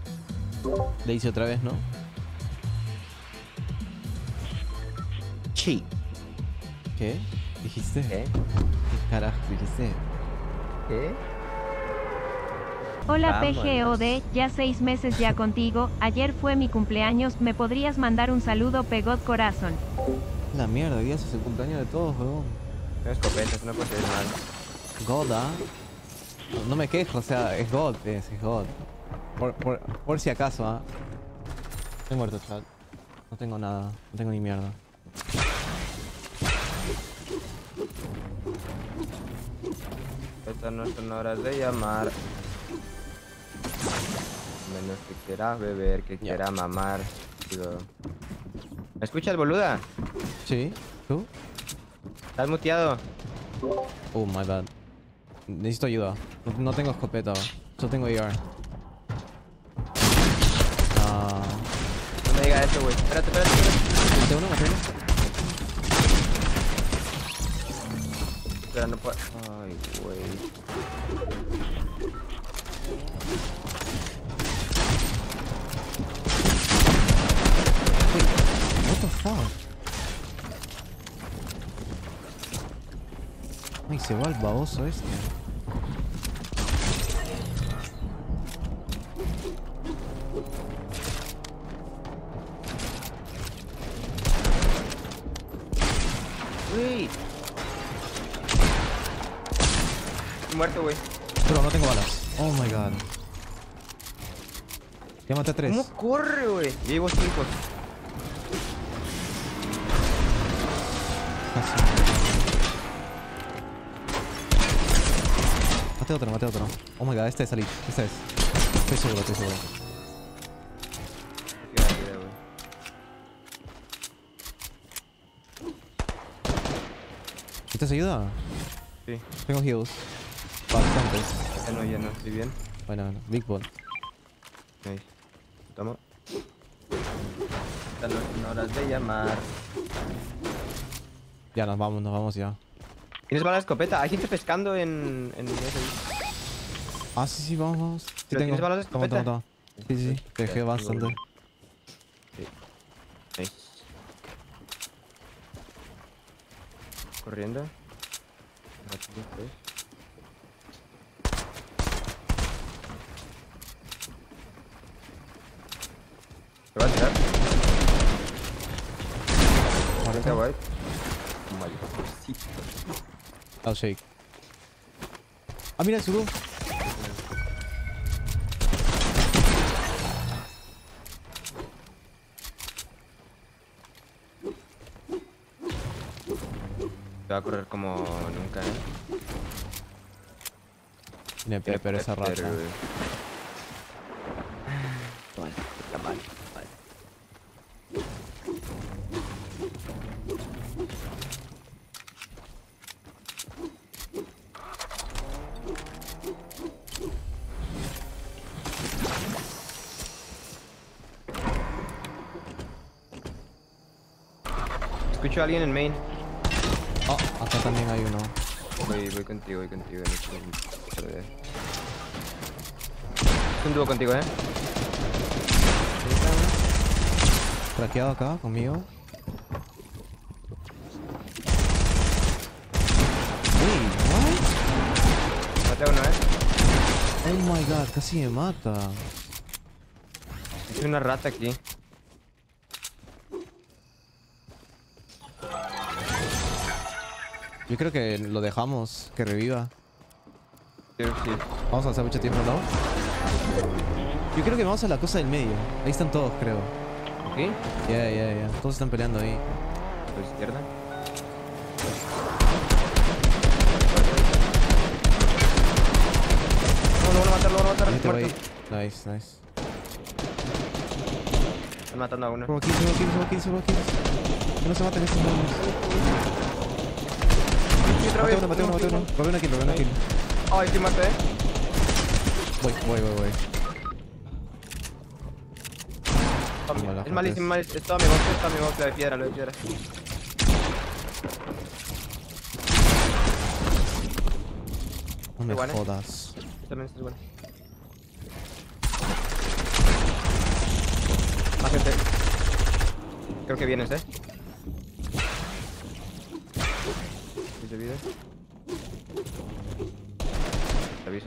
Le hice otra vez, ¿no? Sí. ¿Qué? ¿Dijiste? ¿Qué? ¿Qué carajo dijiste? ¿Qué? Hola Vámonos. PGOD, ya 6 meses ya contigo, ayer fue mi cumpleaños, ¿me podrías mandar un saludo Pegot Corazón? La mierda, hoy día es el cumpleaños de todos, weón. No escopetas, no puede ser mal. God, ¿ah? No me quejo, o sea, es God, es God. Por si acaso, ¿ah? Estoy muerto, chat. No tengo nada, no tengo ni mierda. Estas no son horas de llamar. Menos que quiera beber, que quiera mamar. Digo... ¿Me escuchas, boluda? ¿Sí? ¿Tú? ¿Estás muteado? Oh, my bad. Necesito ayuda. No tengo escopeta, solo tengo AR. Ah... No me digas eso, güey. Espérate. Mate uno, mate uno. Espera, no puedo... Ay, güey. What the fuck? Ay, se va el baboso este. Güey. Estoy muerto, güey. Pero no tengo balas. Oh my god. Ya maté a 3. ¿Cómo corre, güey? Llevo 5. Mate otro. Oh my god, este es salir. Este es. Estoy seguro. ¿Necesitas ayuda? Sí. Tengo heals. Bastantes. Ya no, estoy bien. Bueno, big ball. Ahí. Toma. Estas no son horas de llamar. Ya nos vamos ya. ¿Tienes bala de escopeta? Hay gente pescando en ese. Ah, sí, vamos. Sí ¿Pero tengo. tienes balas de escopeta? Toma. Sí. Te dejé bastante. Sí. Ahí. Corriendo. Rápido, pues. ¿Te va a tirar? 40 white. I'll shake. Ah, mira, subo. Te va a correr como nunca, Tiene pepper esa rata. Vale, está mal. Vale. Escucho a alguien en main. Oh, acá también hay uno. Voy contigo, no quiero perder. Es un dúo contigo, Craqueado acá conmigo. Uy, what? Mate a uno, Oh my god, casi me mata. Es una rata aquí. Yo creo que lo dejamos, que reviva. Sí. Vamos a hacer mucho tiempo, ¿no? Yo creo que vamos a la cosa del medio. Ahí están todos, creo. ¿Aquí? Ya. Todos están peleando ahí. Por izquierda. No, lo van a matar. Este güey. Muerto. Nice. Están matando a uno. Solo kills. Que no se maten estos monos. Mate uno. Robé una kill. Ay, sí maté, Voy. Es malísimo. Es todo mi box, lo de piedra. No me Igual, jodas. También es bueno. gente. Creo que vienes, ¿Te vida? Te aviso.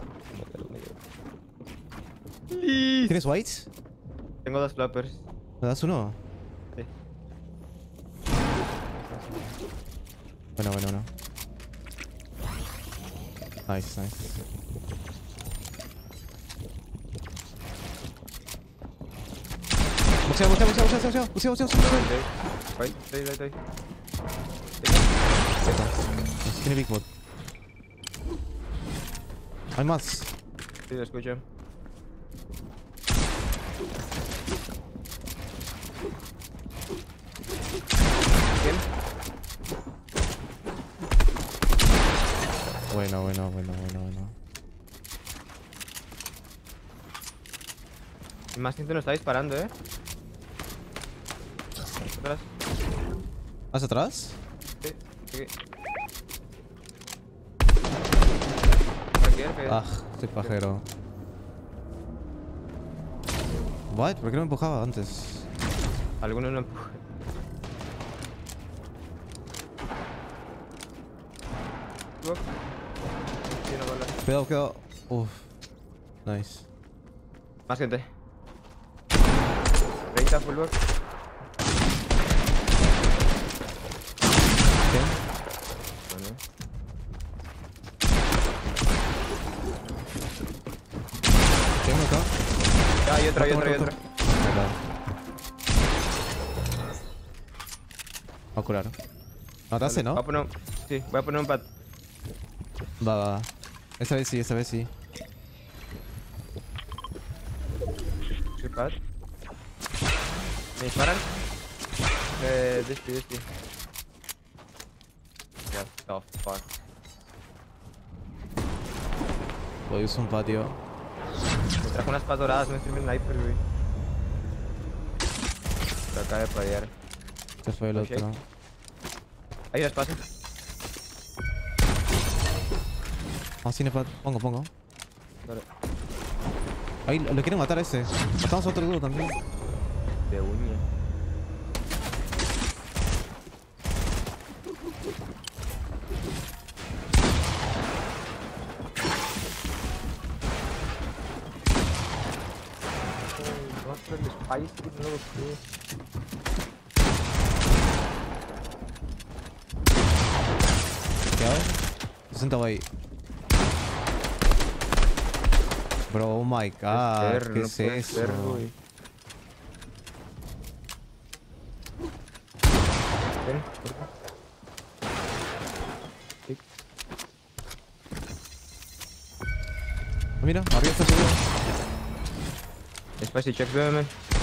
¿Tienes whites? Tengo 2 flappers. ¿Me das uno? Sí. Bueno. Nice. Boxea. Voy. Tiene Big Bot. Hay más. Sí, lo escucho. ¿Quién? Bueno. Más gente nos está disparando, Atrás. ¿Más atrás? Sí. Aquí, Ah, estoy pajero. What? ¿Por qué no me empujaba antes? Algunos no empujan. Tiene una bala. Cuidado. Uf. Nice. Más gente. 30 full box. ¿Qué? Bueno. Tengo acá. Hay otra. Verdad. Va a curar. ¿Mataste, no? Voy a poner un... Sí, voy a poner un pad. Va. Esta vez sí. ¿Qué pad? ¿Me disparan? Despi. What the fuck. Voy a usar un patio. Me trajo unas pads doradas, no estoy en sniper, güey. Se acaba de fallar. Este fue el Ok. otro. Hay un espacio. Ah, cinepad. Pongo. Vale. Ahí lo quieren matar a ese. Matamos a otro duro también. De uña. El spicy, no lo sé. Cuidado. 60 ahí. Bro, oh my god. ¿Qué es eso? Ven, Mira, arriba está subido. Spicy check, man.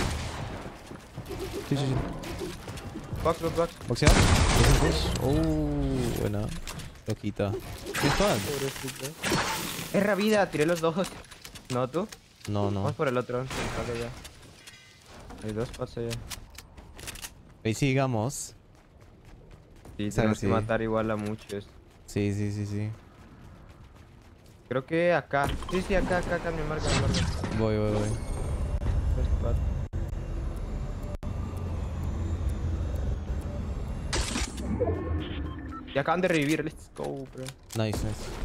Sí. Box. Boxeado. Buena. Loquita. ¿Qué tal? Es vida, tiré los dos. ¿No tú? No. Vamos por el otro. Vale, ya. Hay 2 pads allá. Ahí sigamos. Sí, Sabes, tenemos que sí. matar igual a muchos. Sí. Creo que acá. Sí, acá, me marca. Voy. Dos pads. Y acaban de revivir. Let's go, bro. Nice.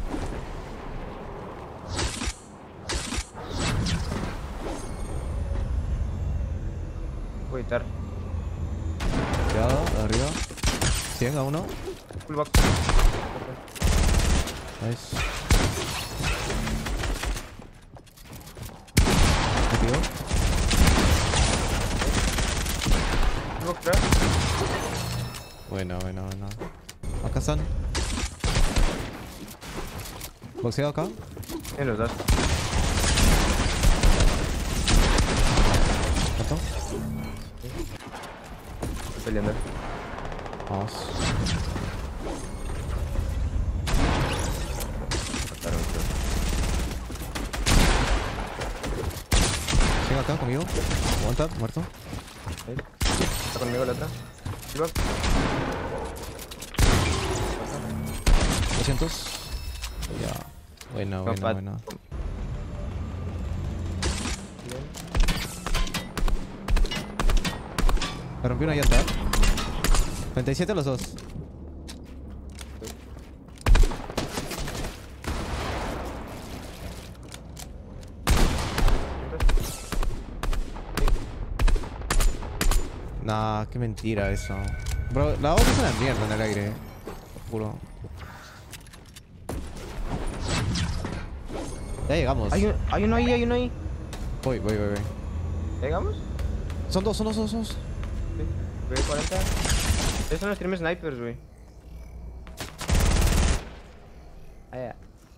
Voy a editar. Cuidado, arriba. 100 a uno. Full box. Nice. Metido. Full box, bro. Bueno. Acá están. Boxeado acá. Tienen los dos. ¿Mato? Estoy peleando. Vamos. Mataron, bro. Llega acá conmigo. Aguanta, muerto. Está conmigo la otra. Full box. 200. Ya. Buena. Compat. Bien. Me rompí una llanta. 37 los dos. Nah, qué mentira eso. Bro, la otra es una mierda en el aire. Te juro. Ya llegamos. Hay uno ahí, hay uno ahí. Voy. ¿Ya llegamos? Son dos. Sí. Voy a 40. Esos son los stream snipers, güey. Allá.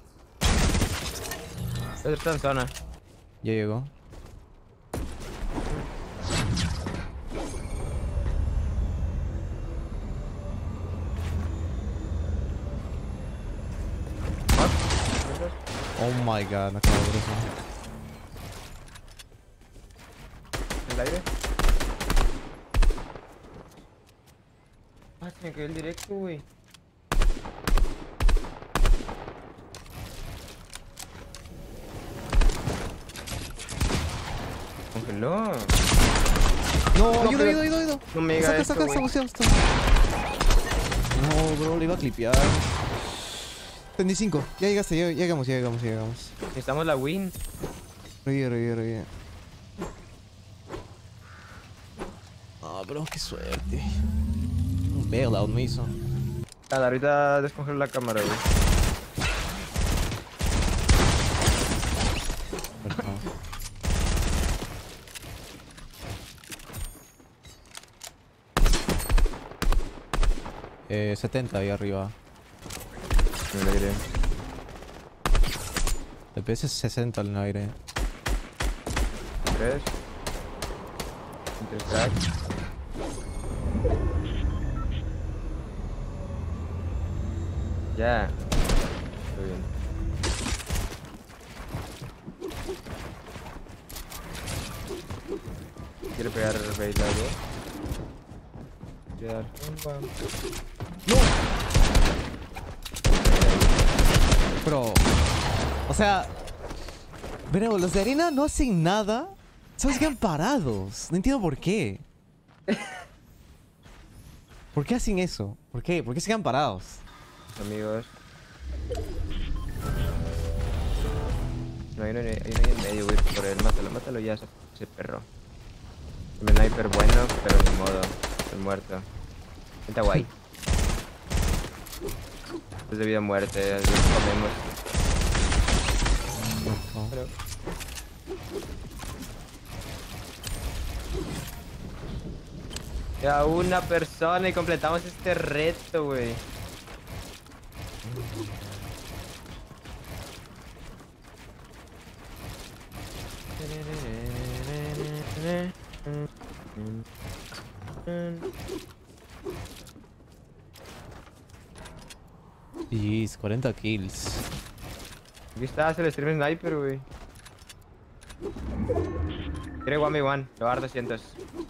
Otro está en zona. Ya llegó. Oh my god, me acabo de ver eso. ¿En el aire? Ah, se me cayó el directo, güey. Congeló. No, No, ayuda, pero- ayuda. No me diga esto, Saca, güey. buceado, está. No, bro, le iba a clipear. 35. Ya llegaste, ya llegamos. Necesitamos la win. Revive. Ah, bro, qué suerte. Un bailout me hizo. Nada, ahorita descongelo la cámara, güey. Perfecto. 70 ahí arriba. En el aire. El PS es 60 en el aire. 3. 3 crack. Ya. Muy bien. ¿Quiere pegar el bait algo? Quedar. Bro. O sea. Pero los de arena no hacen nada. Solo se quedan parados. No entiendo por qué. ¿Por qué hacen eso? ¿Por qué? ¿Por qué se quedan parados? Amigos. No, hay uno en medio, güey. Por él, mátalo ya, ese perro. Un sniper bueno, pero ni modo. Estoy muerto. Está guay. Es de vida o muerte, así comemos. No. Pero... Ya una persona y completamos este reto, güey. Jeez, 40 kills. Aquí está, el stream sniper, güey. Quiere 1v1, lo va a dar 200.